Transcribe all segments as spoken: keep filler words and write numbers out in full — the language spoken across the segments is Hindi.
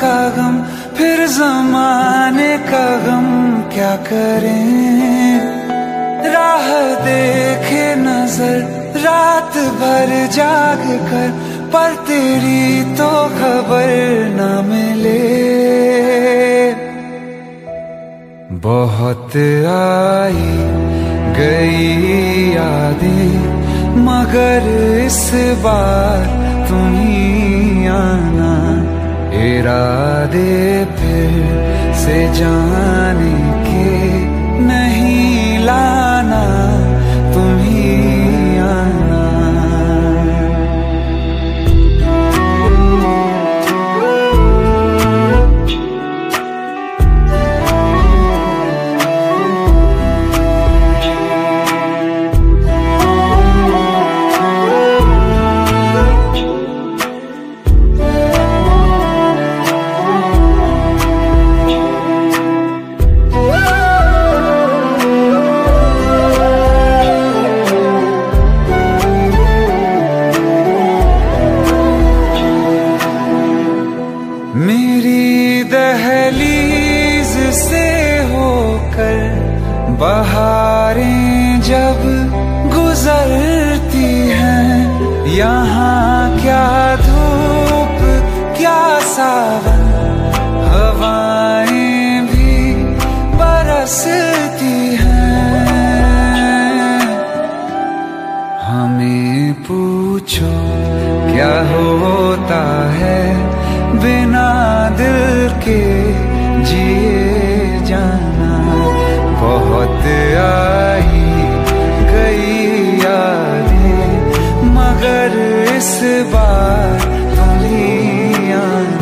का गम, फिर जमाने का गम क्या करें। राह देखे नजर रात भर जाग कर, पर तेरी तो खबर न मिले। बहुत आई गई यादें, मगर इस बार तुम ही आना। इरादे फिर से जाने के नहीं लाना, तुम ही आना। मेरी दहलीज से होकर बहारें जब गुजरती हैं, यहाँ क्या धूप क्या सावन, हवाएं भी बरसती हैं। हमें पूछो क्या होता है बिना दिल के जिए जाना। बहुत आई गई यादें, मगर इस बार तुम ही आना।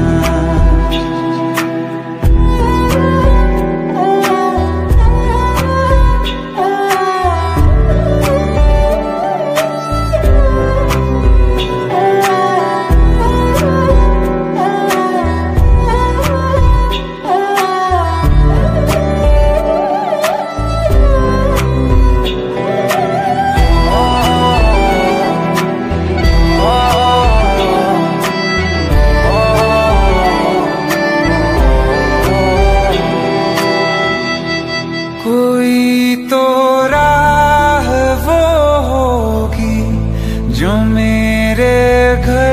कोई तो राह वो होगी जो मेरे घर